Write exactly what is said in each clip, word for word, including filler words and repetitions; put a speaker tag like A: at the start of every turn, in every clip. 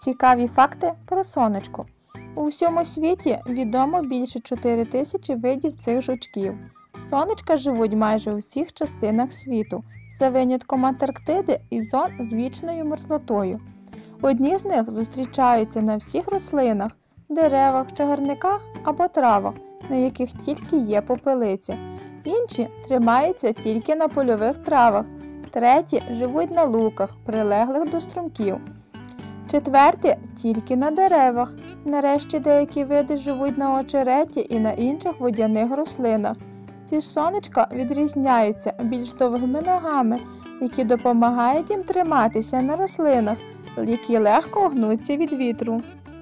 A: Цікаві факти про сонечко. У всьому світі відомо більше чотири тисячі видів цих жучків. Сонечка живуть майже у всіх частинах світу, за винятком Антарктиди і зон з вічною мерзлотою. Одні з них зустрічаються на всіх рослинах, деревах, чагарниках або травах, на яких тільки є попелиця. Інші тримаються тільки на польових травах, треті живуть на луках, прилеглих до струмків. Четверті – тільки на деревах. Нарешті деякі види живуть на очереті і на інших водяних рослинах. Ці ж сонечка відрізняються більш довгими ногами, які допомагають їм триматися на рослинах, які легко гнуться від вітру.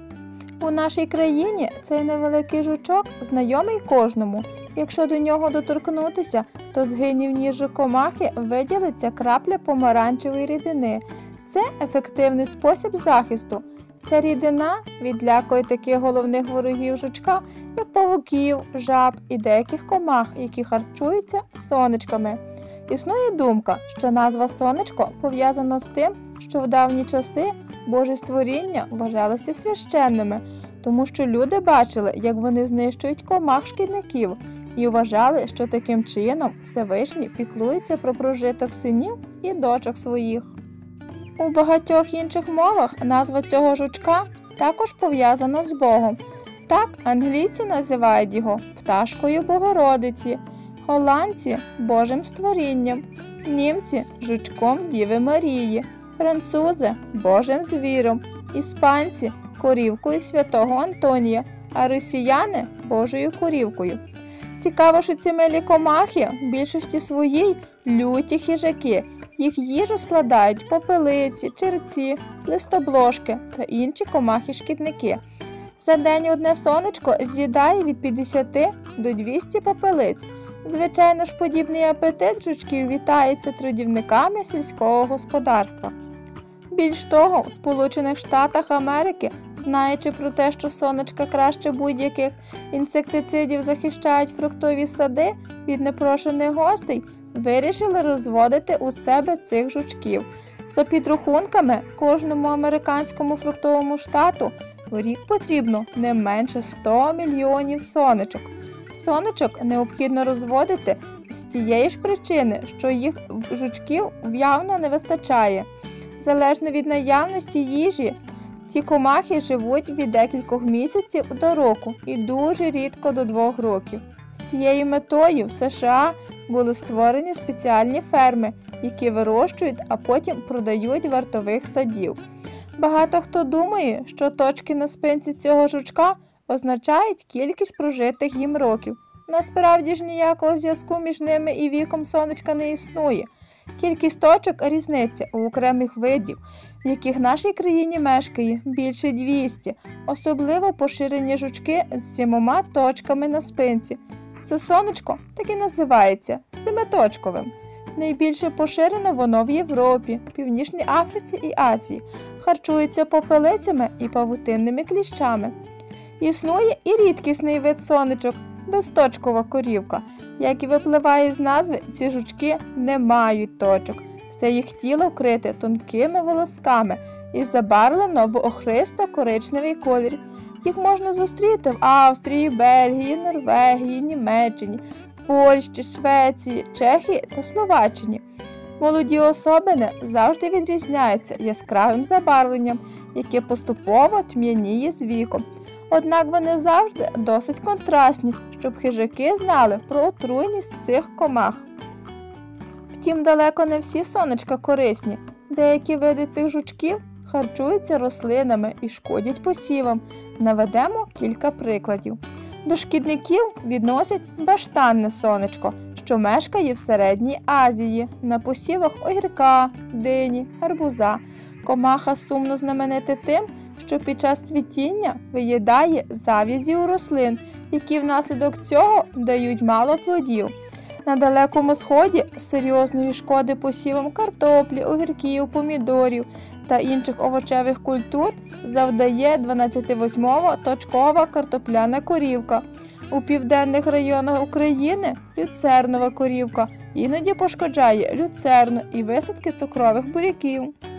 A: У нашій країні цей невеликий жучок знайомий кожному. Якщо до нього доторкнутися, то з гинів комахи виділиться крапля помаранчевої рідини. Це ефективний спосіб захисту. Ця рідина відлякує таких головних ворогів жучка, як павуків, жаб і деяких комах, які харчуються сонечками. Існує думка, що назва сонечко пов'язана з тим, що в давні часи Божі створіння вважалися священними, тому що люди бачили, як вони знищують комах-шкідників, і вважали, що таким чином Всевишній піклується про прожиток синів і дочок своїх. У багатьох інших мовах назва цього жучка також пов'язана з Богом. Так англійці називають його пташкою Богородиці, голландці – Божим створінням, німці – жучком Діви Марії, французи – Божим звіром, іспанці – корівкою святого Антонія, а росіяни – Божою корівкою. Цікаво, що ці милі комахи в більшості своїй люті хижаки. Їх їжу складають попелиці, черці, листобложки та інші комахи-шкідники. За день одне сонечко з'їдає від п'ятдесят до двохсот попелиць. Звичайно ж, подібний апетит жучків вітається трудівниками сільського господарства. Більш того, в Сполучених Штатах Америки, знаючи про те, що сонечка краще будь-яких інсектицидів захищають фруктові сади від непрошених гостей, вирішили розводити у себе цих жучків. За підрахунками, кожному американському фруктовому штату в рік потрібно не менше ста мільйонів сонечок. Сонечок необхідно розводити з тієї ж причини, що їх жучків явно не вистачає. Залежно від наявності їжі, ці комахи живуть від декількох місяців до року і дуже рідко до двох років. З цією метою в США були створені спеціальні ферми, які вирощують, а потім продають вартових садів. Багато хто думає, що точки на спинці цього жучка означають кількість прожитих їм років. Насправді ж ніякого зв'язку між ними і віком сонечка не існує. Кількість точок різниця у окремих видів, в яких в нашій країні мешкає більше двісті, особливо поширені жучки з сімома точками на спинці. Це сонечко так і називається – семиточковим. Найбільше поширено воно в Європі, Північній Африці і Азії, харчується попелицями і павутинними кліщами. Існує і рідкісний вид сонечок – безточкова корівка. Як і випливає з назви, ці жучки не мають точок. Все їх тіло вкрите тонкими волосками і забарвлено в охристо-коричневий колір. Їх можна зустріти в Австрії, Бельгії, Норвегії, Німеччині, Польщі, Швеції, Чехії та Словаччині. Молоді особини завжди відрізняються яскравим забарвленням, яке поступово тьмяніє з віком. Однак вони завжди досить контрастні, щоб хижаки знали про отруйність цих комах. Втім, далеко не всі сонечка корисні. Деякі види цих жучків харчуються рослинами і шкодять посівам. Наведемо кілька прикладів. До шкідників відносять баштанне сонечко, що мешкає в Середній Азії, на посівах огірка, дині, гарбуза. Комаха сумно знаменита тим, що під час цвітіння виїдає завязі у рослин, які внаслідок цього дають мало плодів. На Далекому Сході серйозної шкоди посівам картоплі, огірків, помідорів та інших овочевих культур завдає дванадцятивосьмиточкова картопляна корівка. У південних районах України люцернова корівка іноді пошкоджає люцерну і висадки цукрових буряків.